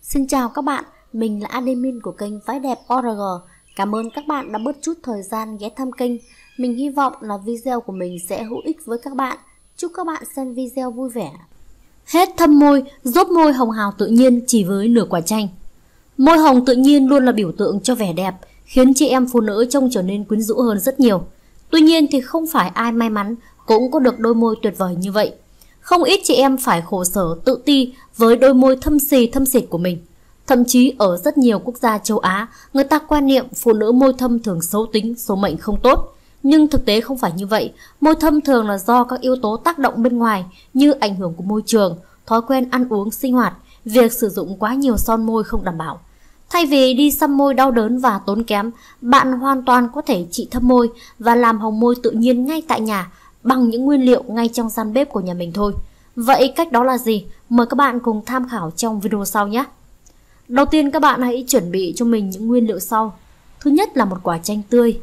Xin chào các bạn, mình là admin của kênh Váy Đẹp ORG. Cảm ơn các bạn đã bớt chút thời gian ghé thăm kênh. Mình hy vọng là video của mình sẽ hữu ích với các bạn. Chúc các bạn xem video vui vẻ. Hết thâm môi, rốt môi hồng hào tự nhiên chỉ với nửa quả chanh. Môi hồng tự nhiên luôn là biểu tượng cho vẻ đẹp, khiến chị em phụ nữ trông trở nên quyến rũ hơn rất nhiều. Tuy nhiên thì không phải ai may mắn cũng có được đôi môi tuyệt vời như vậy. Không ít chị em phải khổ sở tự ti với đôi môi thâm xịt của mình. Thậm chí ở rất nhiều quốc gia châu Á, người ta quan niệm phụ nữ môi thâm thường xấu tính, số mệnh không tốt. Nhưng thực tế không phải như vậy. Môi thâm thường là do các yếu tố tác động bên ngoài như ảnh hưởng của môi trường, thói quen ăn uống sinh hoạt, việc sử dụng quá nhiều son môi không đảm bảo. Thay vì đi xăm môi đau đớn và tốn kém, bạn hoàn toàn có thể trị thâm môi và làm hồng môi tự nhiên ngay tại nhà bằng những nguyên liệu ngay trong gian bếp của nhà mình thôi. Vậy cách đó là gì? Mời các bạn cùng tham khảo trong video sau nhé. Đầu tiên các bạn hãy chuẩn bị cho mình những nguyên liệu sau. Thứ nhất là một quả chanh tươi.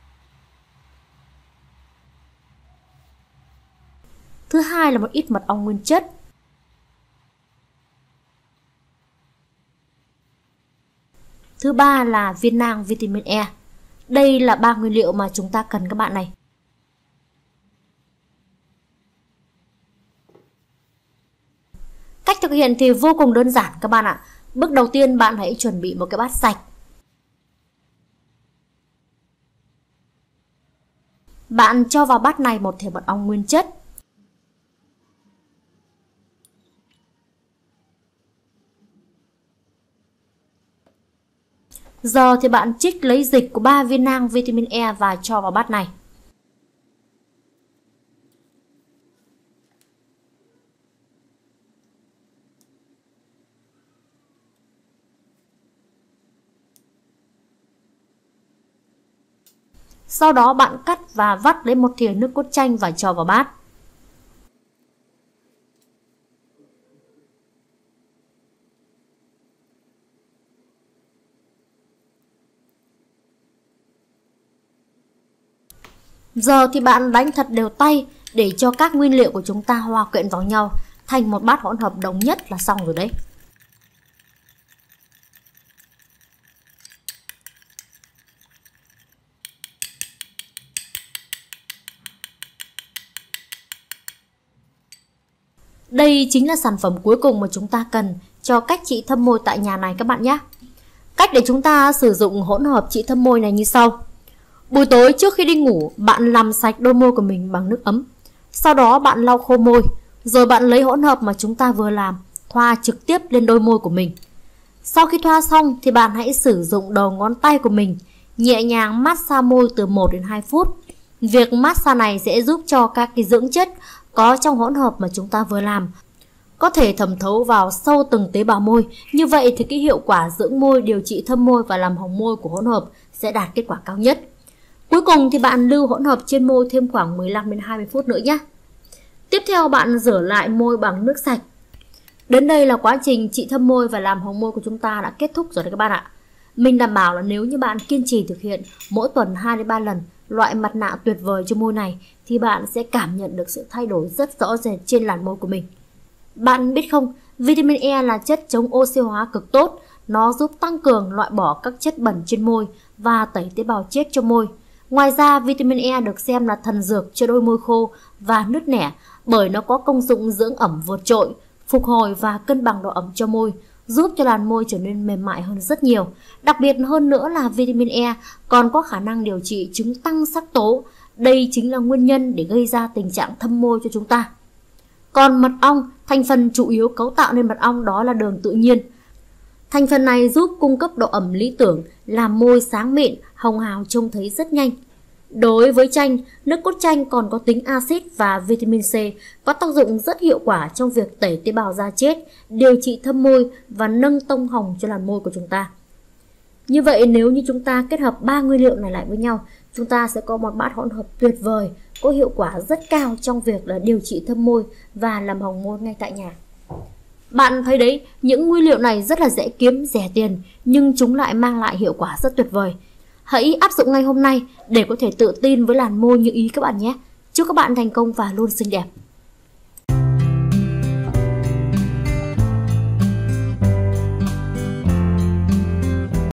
Thứ hai là một ít mật ong nguyên chất. Thứ ba là viên nang vitamin E. Đây là 3 nguyên liệu mà chúng ta cần các bạn này. Cách thực hiện thì vô cùng đơn giản các bạn ạ. Bước đầu tiên bạn hãy chuẩn bị một cái bát sạch. Bạn cho vào bát này một thìa mật ong nguyên chất. Giờ thì bạn trích lấy dịch của 3 viên nang vitamin E và cho vào bát này. Sau đó bạn cắt và vắt lấy một thìa nước cốt chanh và cho vào bát. Giờ thì bạn đánh thật đều tay để cho các nguyên liệu của chúng ta hòa quyện vào nhau thành một bát hỗn hợp đồng nhất là xong rồi đấy. Đây chính là sản phẩm cuối cùng mà chúng ta cần cho cách trị thâm môi tại nhà này các bạn nhé. Cách để chúng ta sử dụng hỗn hợp trị thâm môi này như sau. Buổi tối trước khi đi ngủ, bạn làm sạch đôi môi của mình bằng nước ấm. Sau đó bạn lau khô môi, rồi bạn lấy hỗn hợp mà chúng ta vừa làm, thoa trực tiếp lên đôi môi của mình. Sau khi thoa xong thì bạn hãy sử dụng đầu ngón tay của mình, nhẹ nhàng massage môi từ 1 đến 2 phút. Việc massage này sẽ giúp cho các cái dưỡng chất có trong hỗn hợp mà chúng ta vừa làm có thể thẩm thấu vào sâu từng tế bào môi. Như vậy thì cái hiệu quả dưỡng môi, điều trị thâm môi và làm hồng môi của hỗn hợp sẽ đạt kết quả cao nhất. Cuối cùng thì bạn lưu hỗn hợp trên môi thêm khoảng 15 đến 20 phút nữa nhé. Tiếp theo bạn rửa lại môi bằng nước sạch. Đến đây là quá trình trị thâm môi và làm hồng môi của chúng ta đã kết thúc rồi đấy các bạn ạ. Mình đảm bảo là nếu như bạn kiên trì thực hiện mỗi tuần 2 đến 3 lần loại mặt nạ tuyệt vời cho môi này thì bạn sẽ cảm nhận được sự thay đổi rất rõ rệt trên làn môi của mình. Bạn biết không, vitamin E là chất chống oxy hóa cực tốt. Nó giúp tăng cường loại bỏ các chất bẩn trên môi và tẩy tế bào chết cho môi. Ngoài ra, vitamin E được xem là thần dược cho đôi môi khô và nứt nẻ bởi nó có công dụng dưỡng ẩm vượt trội, phục hồi và cân bằng độ ẩm cho môi, giúp cho làn môi trở nên mềm mại hơn rất nhiều. Đặc biệt hơn nữa là vitamin E còn có khả năng điều trị chứng tăng sắc tố. Đây chính là nguyên nhân để gây ra tình trạng thâm môi cho chúng ta. Còn mật ong, thành phần chủ yếu cấu tạo nên mật ong đó là đường tự nhiên. Thành phần này giúp cung cấp độ ẩm lý tưởng, làm môi sáng mịn, hồng hào trông thấy rất nhanh. Đối với chanh, nước cốt chanh còn có tính axit và vitamin C, có tác dụng rất hiệu quả trong việc tẩy tế bào da chết, điều trị thâm môi và nâng tông hồng cho làn môi của chúng ta. Như vậy nếu như chúng ta kết hợp 3 nguyên liệu này lại với nhau, chúng ta sẽ có một bát hỗn hợp tuyệt vời, có hiệu quả rất cao trong việc là điều trị thâm môi và làm hồng môi ngay tại nhà. Bạn thấy đấy, những nguyên liệu này rất là dễ kiếm, rẻ tiền, nhưng chúng lại mang lại hiệu quả rất tuyệt vời. Hãy áp dụng ngay hôm nay để có thể tự tin với làn môi như ý các bạn nhé. Chúc các bạn thành công và luôn xinh đẹp.